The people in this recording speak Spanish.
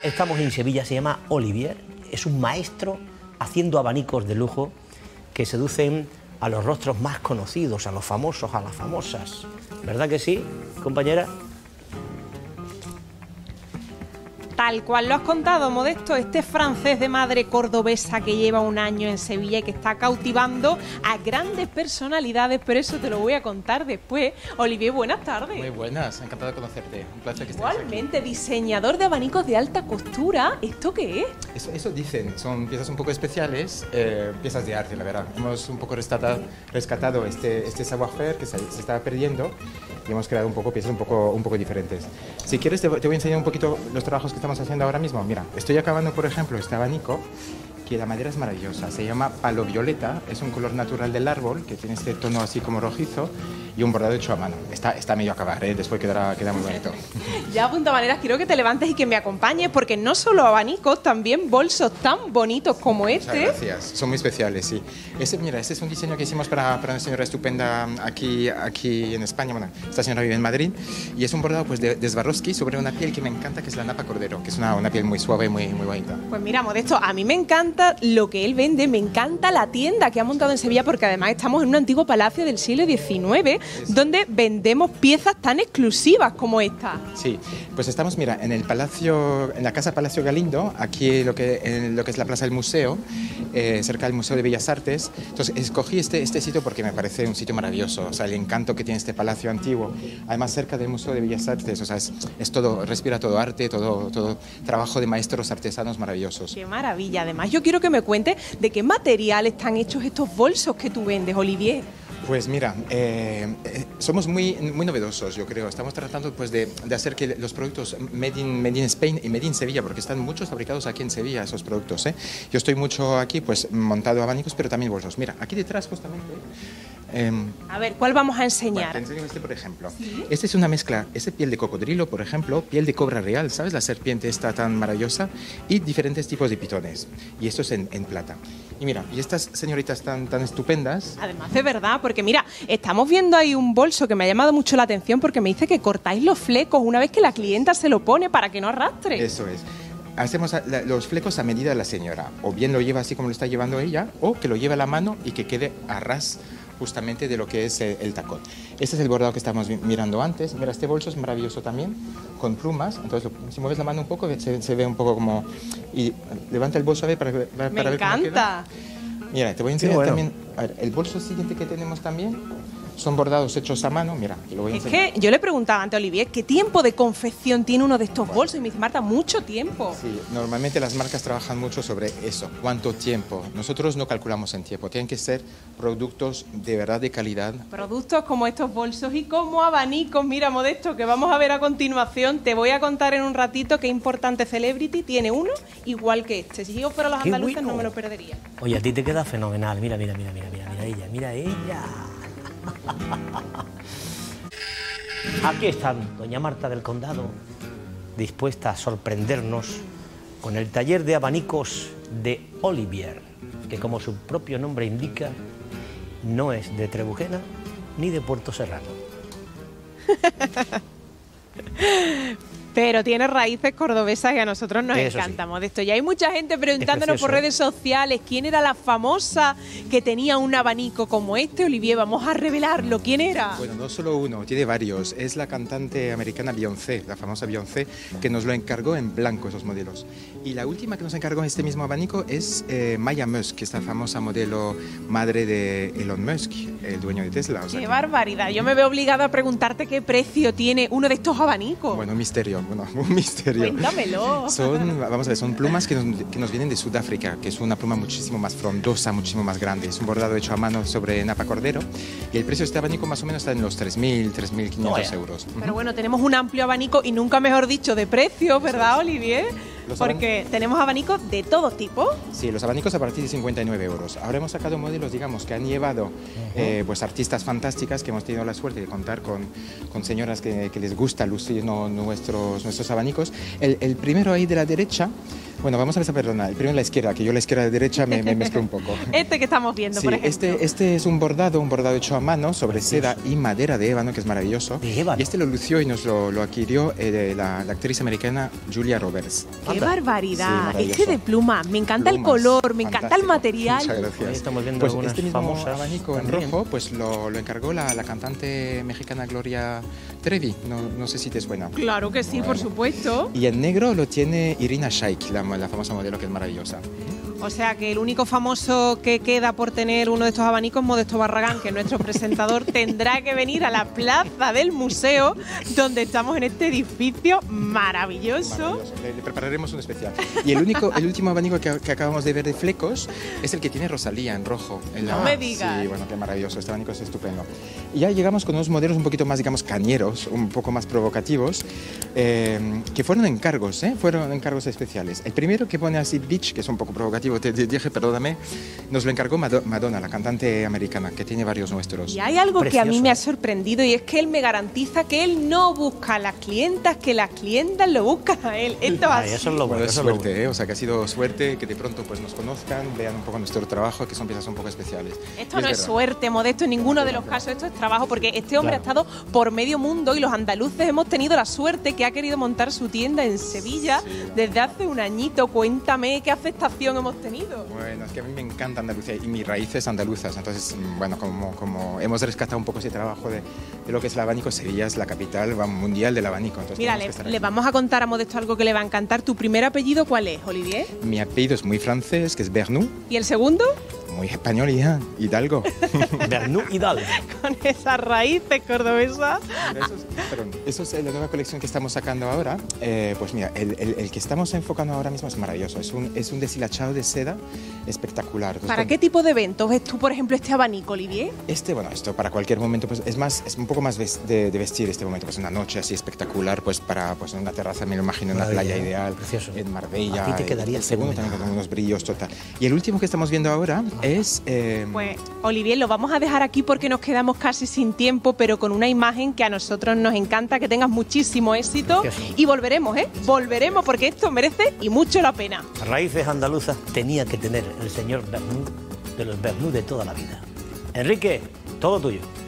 Estamos en Sevilla, se llama Olivier, es un maestro haciendo abanicos de lujo que seducen a los rostros más conocidos, a los famosos, a las famosas. ¿Verdad que sí, compañera? Tal cual lo has contado, Modesto, este francés de madre cordobesa que lleva un año en Sevilla y que está cautivando a grandes personalidades, pero eso te lo voy a contar después. Olivier, buenas tardes. Muy buenas, encantado de conocerte. Un placer que estés Igualmente, aquí. diseñador de abanicos de alta costura. ¿Esto qué es? Eso dicen, son piezas un poco especiales, piezas de arte, la verdad. Hemos un poco rescatado este savoir-faire que se estaba perdiendo y hemos creado un poco piezas un poco diferentes. Si quieres te voy a enseñar un poquito los trabajos que estamos haciendo ahora mismo. Mira, estoy acabando, por ejemplo, este abanico, que la madera es maravillosa, se llama palo violeta, es un color natural del árbol, que tiene este tono así como rojizo, y un bordado hecho a mano. Está medio a acabar, después queda muy bonito. Ya, punta maneras, quiero que te levantes y que me acompañes, porque no solo abanicos, también bolsos tan bonitos como este. Muchas gracias, son muy especiales, sí. Mira, este es un diseño que hicimos para una señora estupenda aquí en España. Bueno, esta señora vive en Madrid, y es un bordado pues, de Swarovski sobre una piel que me encanta, que es la napa cordero, que es una piel muy suave, muy bonita. Pues mira, Modesto, a mí me encanta lo que él vende, me encanta la tienda que ha montado en Sevilla, porque además estamos en un antiguo palacio del siglo XIX, donde vendemos piezas tan exclusivas como esta. Sí, pues estamos, mira, en la Casa Palacio Galindo, aquí en lo que es la Plaza del Museo, cerca del Museo de Bellas Artes. Entonces escogí este sitio porque me parece un sitio maravilloso, o sea, el encanto que tiene este palacio antiguo, además cerca del Museo de Bellas Artes, o sea, es todo, respira todo arte, todo trabajo de maestros artesanos maravillosos. Qué maravilla. Además, yo quiero que me cuentes de qué material están hechos estos bolsos que tú vendes, Olivier. Pues mira, somos muy novedosos, yo creo. Estamos tratando pues, de hacer que los productos made in Spain y made in Sevilla, porque están muchos fabricados aquí en Sevilla esos productos. Yo estoy mucho aquí pues montado abanicos, pero también bolsos. Mira, aquí detrás justamente... a ver, ¿cuál vamos a enseñar? Bueno, te enseño este, por ejemplo. ¿Sí? Este es una mezcla, es piel de cocodrilo, por ejemplo, piel de cobra real, ¿sabes? La serpiente está tan maravillosa, y diferentes tipos de pitones. Y esto es en plata. Y mira, y estas señoritas tan estupendas... Además, de verdad, porque mira, estamos viendo ahí un bolso que me ha llamado mucho la atención porque me dice que cortáis los flecos una vez que la clienta se lo pone para que no arrastre. Eso es. Hacemos los flecos a medida de la señora. O bien lo lleva así como lo está llevando ella, o que lo lleve a la mano y que quede a ras justamente de lo que es el tacón. Este es el bordado que estamos mirando antes. Mira, este bolso es maravilloso también, con plumas. Entonces, si mueves la mano un poco, se ve un poco como... Y levanta el bolso a ver para ver cómo queda. Me encanta. Mira, te voy a enseñar también... A ver, el bolso siguiente que tenemos también son bordados hechos a mano. Mira, te lo voy a enseñar. Es que yo le preguntaba antes a Olivier qué tiempo de confección tiene uno de estos bolsos y me dice, Marta, mucho tiempo. Sí, normalmente las marcas trabajan mucho sobre eso, cuánto tiempo. Nosotros no calculamos en tiempo, tienen que ser productos de verdad de calidad. Productos como estos bolsos y como abanicos. Mira, Modesto, que vamos a ver a continuación. Te voy a contar en un ratito qué importante celebrity tiene uno igual que este. Si yo fuera los andaluces no me lo perdería. Oye, a ti te queda fenomenal. Mira ella. Aquí están doña Marta del Condado, dispuesta a sorprendernos con el taller de abanicos de Olivier, que como su propio nombre indica, no es de Trebujena ni de Puerto Serrano. Pero tiene raíces cordobesas y a nosotros nos Eso encanta, sí. Modesto. Y hay mucha gente preguntándonos por redes sociales quién era la famosa que tenía un abanico como este. Olivier, vamos a revelarlo. ¿Quién era? Bueno, no solo uno, tiene varios. Es la cantante americana Beyoncé, la famosa Beyoncé, que nos lo encargó en blanco esos modelos. Y la última que nos encargó este mismo abanico es Maya Musk, que es la famosa modelo madre de Elon Musk, el dueño de Tesla. O sea ¡Qué barbaridad! Yo me veo obligada a preguntarte qué precio tiene uno de estos abanicos. Bueno, un misterio. Cuéntamelo. Vamos a ver, son plumas que nos vienen de Sudáfrica, que es una pluma muchísimo más frondosa, muchísimo más grande. Es un bordado hecho a mano sobre napa cordero, y el precio de este abanico más o menos está en los 3.000, 3.500 euros. Pero bueno, tenemos un amplio abanico y nunca mejor dicho de precios, ¿verdad, Olivier? Porque tenemos abanicos de todo tipo. Sí, los abanicos a partir de 59 euros. Ahora hemos sacado modelos, digamos, que han llevado pues artistas fantásticas, que hemos tenido la suerte de contar con señoras que les gusta lucir nuestros abanicos. El primero ahí de la derecha Bueno, vamos a ver, perdona, el primero en la izquierda, que yo la izquierda y la derecha me mezclo un poco. Este que estamos viendo, Sí, por ejemplo. este es un bordado hecho a mano sobre seda y madera de ébano, que es maravilloso. ¿De ébano? Y este lo lució y nos lo adquirió la actriz americana Julia Roberts. ¡Qué Anda. barbaridad! Sí, maravilloso. Este de pluma, me encanta el Plumas, color, me encanta el fantástico. material. Muchas gracias. Ahí estamos viendo Pues algunas este mismo famosas abanico en también. rojo pues lo encargó la cantante mexicana Gloria Trevi, no sé si te suena. Claro que sí, por supuesto. Y en negro lo tiene Irina Shayk, la famosa modelo que es maravillosa. O sea que el único famoso que queda por tener uno de estos abanicos, Modesto Barragán, que es nuestro presentador, tendrá que venir a la plaza del museo, donde estamos en este edificio maravilloso. Maravilloso. Le prepararemos un especial. Y el último abanico que acabamos de ver de flecos es el que tiene Rosalía en rojo. No me digas. Sí, bueno, qué maravilloso. Este abanico es estupendo. Y ya llegamos con unos modelos un poquito más, digamos, cañeros, un poco más provocativos, que fueron encargos, fueron encargos especiales. El primero que pone así Beach, que es un poco provocativo, te dije, perdóname, nos lo encargó Madonna, la cantante americana, que tiene varios nuestros. Y hay algo que a mí Precioso. me ha sorprendido y es que él me garantiza que él no busca a las clientas, que las clientas lo buscan a él. Esto Ay, así. eso es lo Bueno, bueno. es eso es lo suerte, bueno. o sea, que ha sido suerte que de pronto pues nos conozcan, vean un poco nuestro trabajo, que son piezas un poco especiales. Esto Y no es verdad. suerte, Modesto, en ninguno de los casos. Esto es trabajo, porque este hombre Claro. ha estado por medio mundo y los andaluces hemos tenido la suerte que ha querido montar su tienda en Sevilla desde hace un añito. Cuéntame qué aceptación hemos tenido. Bueno, es que a mí me encanta Andalucía y mis raíces andaluzas, entonces, bueno, como hemos rescatado un poco ese trabajo de lo que es el abanico, Sevilla es la capital mundial del abanico. Entonces Mira, tenemos que estar le aquí. vamos a contar a Modesto algo que le va a encantar. ¿Tu primer apellido cuál es, Olivier? Mi apellido es muy francés, que es Bernoux, ¿Y el segundo? muy español y ya, Hidalgo. Bernoux Hidalgo. Con esas raíces cordobesas. Mira, eso es la nueva colección que estamos sacando ahora. Pues mira, el que estamos enfocando ahora mismo es maravilloso. Es un deshilachado de seda espectacular. Entonces, ¿Para qué tipo de eventos ves tú, por ejemplo, este abanico, Olivier? Bueno, esto para cualquier momento, pues es un poco más de vestir este momento, pues una noche así espectacular, pues para pues en una terraza, me lo imagino, en una Maravilla, playa ideal, precioso. en Marbella. A ti te quedaría el segundo fenomenal. también con unos brillos total. Y el último que estamos viendo ahora es Pues, Olivier, lo vamos a dejar aquí porque nos quedamos casi sin tiempo, pero con una imagen que a nosotros nos encanta, que tengas muchísimo éxito. Precioso. Y volveremos, Volveremos porque esto merece y mucho la pena. Raíces andaluzas tenía que tener el señor Bernoux, de los Bernoux de toda la vida. Enrique, todo tuyo.